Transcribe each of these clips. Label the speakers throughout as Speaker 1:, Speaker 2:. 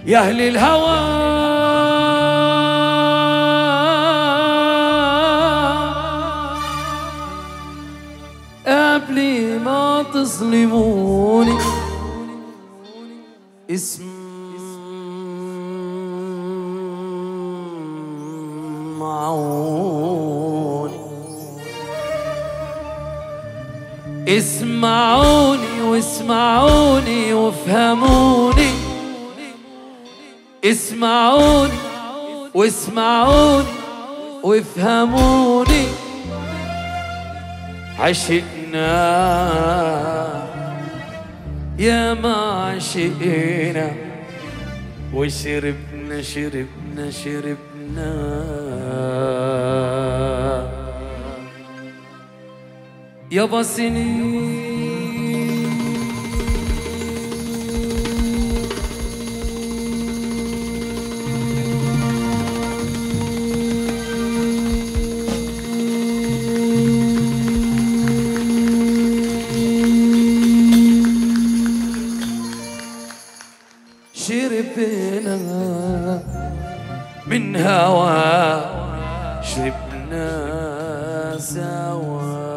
Speaker 1: يا أهل الهوى قبل ما تظلموني اسمعوني واسمعوني وافهموني، اسمعوني واسمعوني وافهموني. عشقنا يا ما عشقنا وشربنا شربنا شربنا يابا سنين. شربنا من هوا شربنا سوا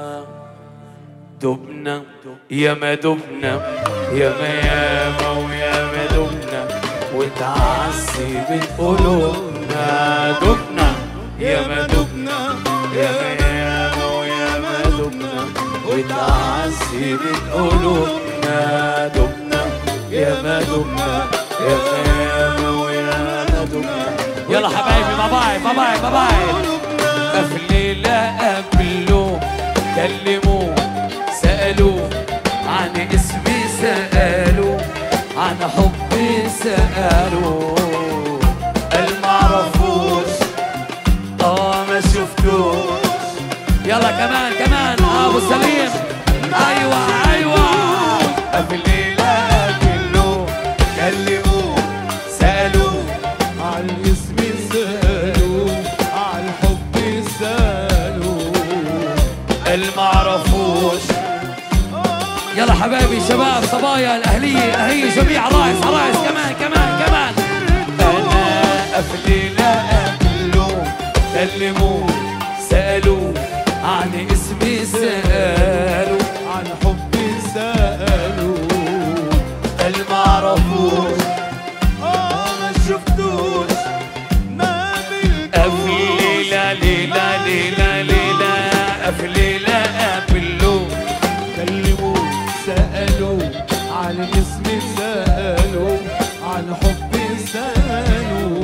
Speaker 1: دبنا يا ما دبنا يا ما ويا ما دبنا وتعذبت قلوبنا. دبنا يا ما دبنا يا ما ويا ما دبنا وتعذبت قلوبنا. دبنا يا ما دبنا يا ما ويا ما دبنا. يلا حبايبي باي باي باي باي. قبل قبلوا كلموا سألوا عن اسمي سألوا عن حبي سألوا المعرفوش ما شفتوش. يلا كمان كمان ابو سليم. ايوه ايوه. قبل قبلوا كلموا سألوا عن اسمي سألوا عن حبي سألوا المعرفوش. يلا حبايبي شباب صبايا الأهلية أهلية جميع عرايس عرايس كمان كمان كمان. أنا قبل قبلوا كلموا سألوا عن اسمي سألوا عن حبي سألوا المعرفوش ما شفتوش ما قبل ليلة ليلة ليلة ليلة. قبل قبلوا كلموا سألوا عن اسمي سألوا عن حبي سألوا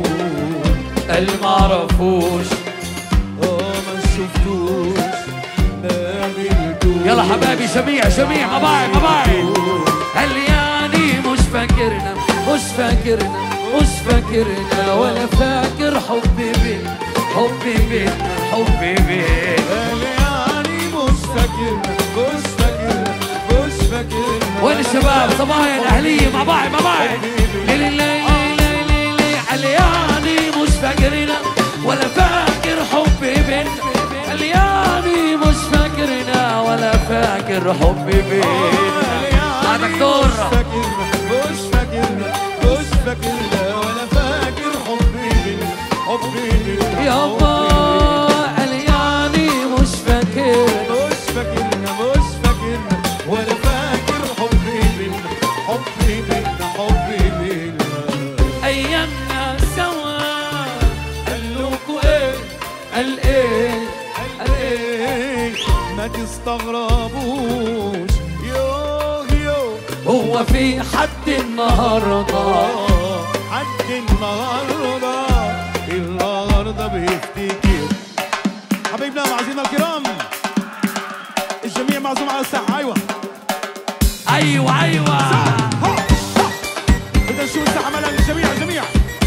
Speaker 1: المعرفوش ما شفتوش ما قبلتوش. يلا حبايبي جميع جميع مباي مباي. هل يعني مش فاكرنا مش فاكرنا مش فاكرنا ولا فاكر حبي بينا حبي بينا حبي بينا. هل يعني مش فاكرنا مش فاكرنا مش فاكرنا. وين الشباب صبايا الأهلية مع بعض مع بعض. ليلي ليلي ليلي. هل يعني مش فاكرنا ولا فاكر حبي بينا. هل يعني مش فاكرنا ولا فاكر حبي بينا. يا دكتور مش فاكرنا مش فاكرنا ولا فاكر حبي بينا حبي بينا يابا. قال يعني مش فاكرنا مش فاكرنا مش فاكرنا ولا فاكر حبي بينا حبي بينا حبي بينا. أيامنا سوا قالوكوا إيه قال إيه قال إيه. ما تستغربوش هو في حد النهارده حد النهارده بيفتكر حبايبنا معزينا الكرام. الجميع معزوم على الساحه. ايوه ايوه ايوه. بدنا نشوف الساحه مالها الجميع الجميع.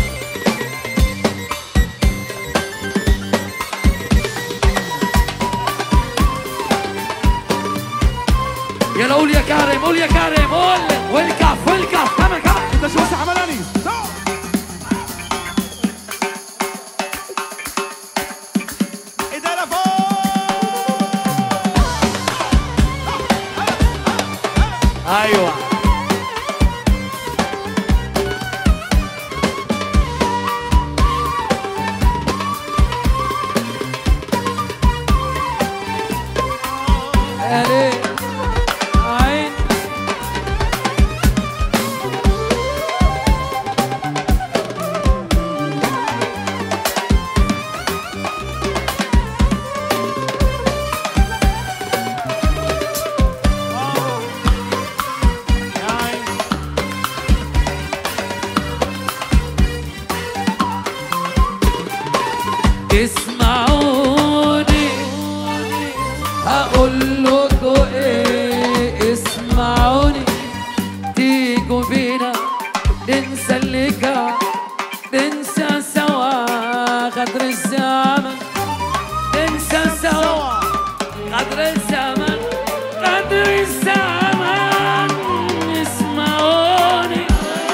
Speaker 1: يلا قول يا كريم قول يا كريم قول. والكف والكف كمان كمان. انت شو هسه عملاني؟ ايدينا فوق. ايوه اسمعوني هقول لكم ايه، اسمعوني تيجوا بينا ننسى اللي كان، ننسى سوا غدر الزمن، ننسى سوا غدر الزمن، غدر الزمن. اسمعوني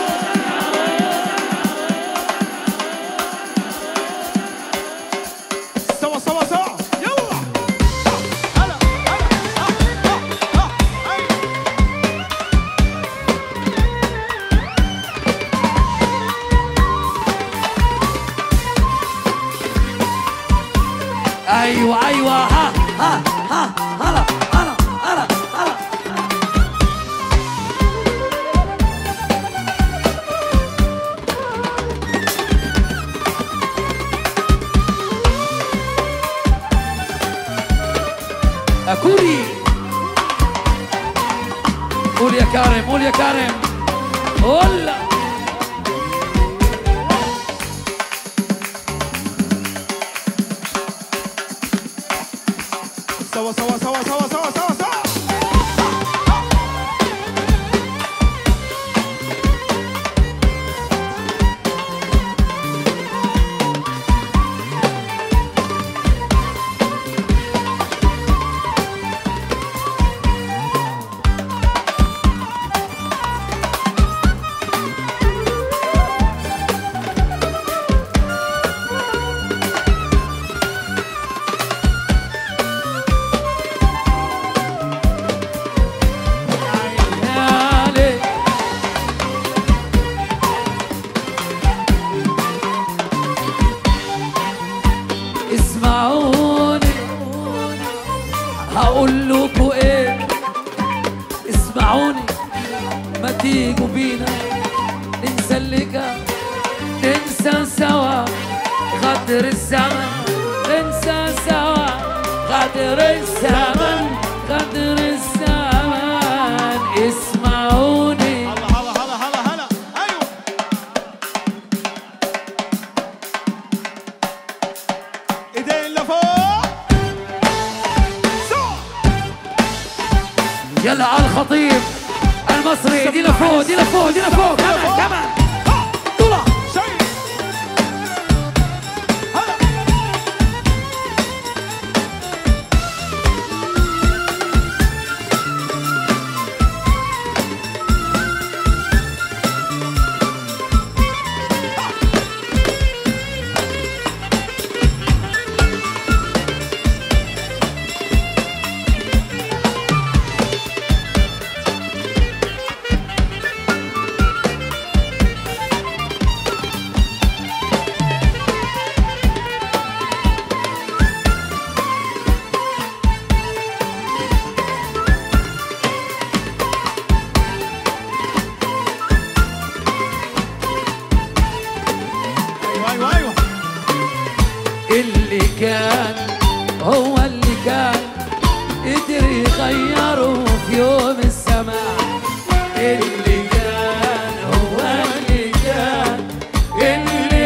Speaker 2: سوا سوا سوا يلا هلا
Speaker 1: ايوه ايوه ها ها ها هلا هلا هلا هلا. أكوري قول يا كارم، قول يا كارم، قول.
Speaker 2: سوا سوا سوا سوا سوا سوا سوا.
Speaker 1: اسمعوني هقول لكم ايه، اسمعوني ما تيجوا بينا ننسى اللي كان، ننسى سوا غدر الزمن، ننسى سوا غدر الزمن، غدر الزمن. اسمعوني
Speaker 2: هلا هلا هلا هلا هلا ايوه. ايدين لفوق سوا.
Speaker 1: يلا على الخطيب المصري، دي لفوق دي لفوق دي لفوق، كمان كمان طلع
Speaker 2: شيء هلا. ايوه ايوه
Speaker 1: اللي كان هو اللي كان، قدر يغيره في يوم السماع. اللي كان هو اللي كان، اللي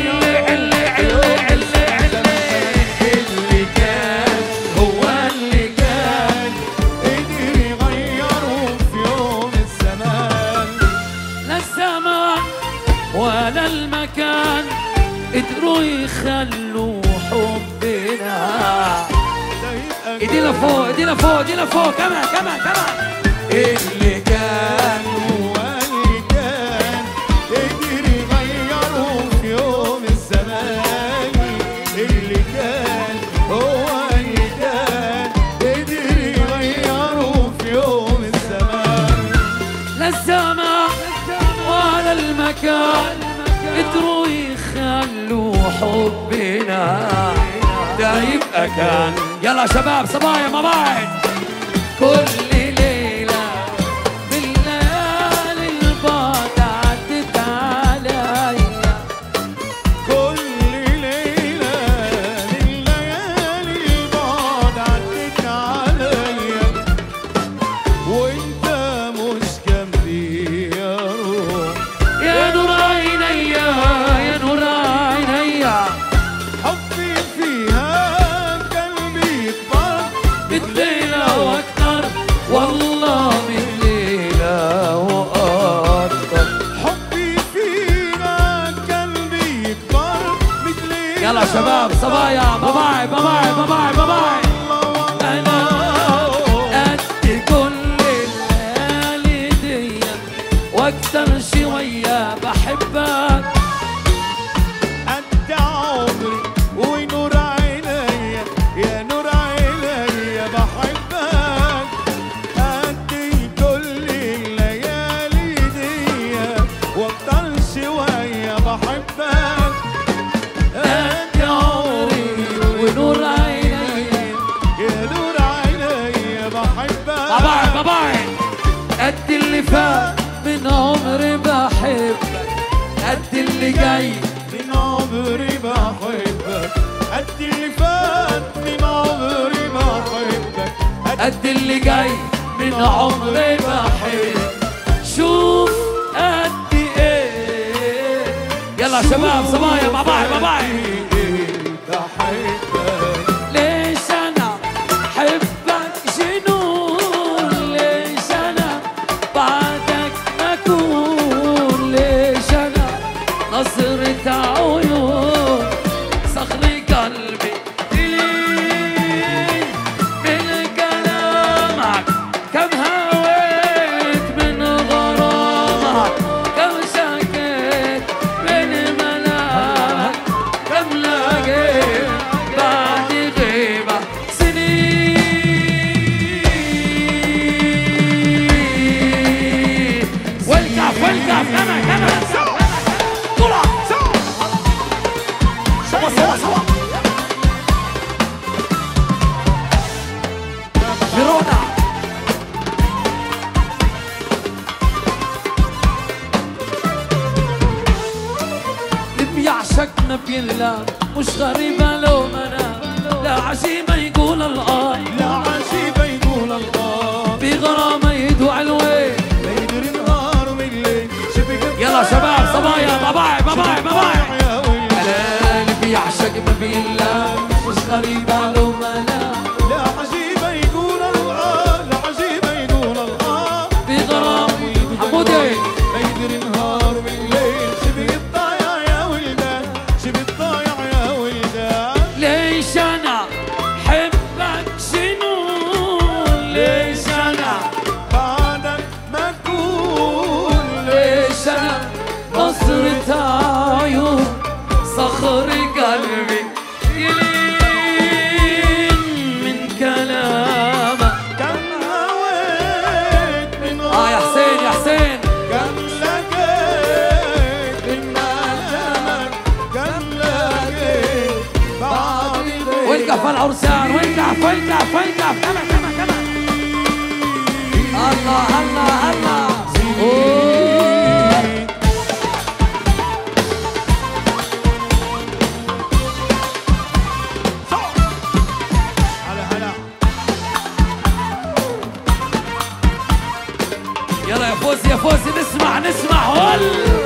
Speaker 1: كان هو اللي كان،
Speaker 2: قدر يغيره في يوم الزمان.
Speaker 1: لا الزمان ولا المكان قدروا يخلوا حبنا. ايدي لفوق ايدي لفوق ايدي لفوق، كمان كمان كمان. اللي كان
Speaker 2: هو اللي كان، قدر يغيره في يوم الزمان. اللي كان هو اللي كان، قدر يغيره في يوم الزمان.
Speaker 1: لا الزمان ولا المكان قدروا يخلوا حبنا. ده يبقى كان. يلا شباب صبايا ما بعد كل ليلة بالليالي البعد عدت عليا،
Speaker 2: كل ليلة من ليالي البعد عدت عليا، وانت مش جنبي يا روح.
Speaker 1: يا نور عينيا يا نور عينيا،
Speaker 2: حبي
Speaker 1: يلا شباب صبايا باي باي باي باي باي باي. انا قد كل الليالي دي واكتر شويه بحبك.
Speaker 2: انت عمري ونور عينيا يا نور عينيا بحبك. قد كل الليالي دي واكتر شويه بحبك.
Speaker 1: انت عمري ونور عينيا
Speaker 2: يا نور عينيا بحبك.
Speaker 1: باي باي. قد اللي فات من عمري بحبك، قد اللي جاي
Speaker 2: من عمري بحبك. قد اللي فات من عمري بحبك.
Speaker 1: قد اللي جاي من عمري بحبك. شوف قد ايه. يلا شباب صبايا باي باي باي.
Speaker 2: بحبك.
Speaker 1: ليش انا حبك جنون، ليش انا بعدك مكون، ليش انا نظرة عيون صخري قلبي إليك. من كلامك كم هويت من غرامك، كم شكيت من ملاك، كم لقيت بعد غيبة سنين. والكف والكف كمان طلع سوا سوا سوا فيرونا. اللي بيعشقنا بيلا مش غريبة لو منام، لا عجيبة يقول الله،
Speaker 2: لا عجيبة يقول الله.
Speaker 1: بغرامة يدعو الوين.
Speaker 2: لا يدري النهار من الليل.
Speaker 1: يلا شباب صبايا باي باي باي باي.
Speaker 2: يا ويلي.
Speaker 1: انا اللي بيعشق ما بيلا مش غريبة لو منام،
Speaker 2: لا عجيبة يقول الله. لا عجيبة يقول الله.
Speaker 1: بغرامة حمودي.
Speaker 2: لا يدري النهار من الليل. شبه الضايع يا ولدان. شبه الضايع يا ولدان.
Speaker 1: ليش انا حبك جنون، ليش انا
Speaker 2: بعدك ما تقول.
Speaker 1: ليش انا نظرة عيون صخر قلبي يلين من كلامك.
Speaker 2: كم هويت من
Speaker 1: يا حسين يا حسين.
Speaker 2: كم لقيت من ملامك. كم لقيت بعد الليل.
Speaker 1: والكف العرسان والكف والكف والكف كمان كمان كمان. الله الله الله. أوه.
Speaker 2: هلا هلا.
Speaker 1: يلا يا فوزي يا فوزي نسمع نسمع هول.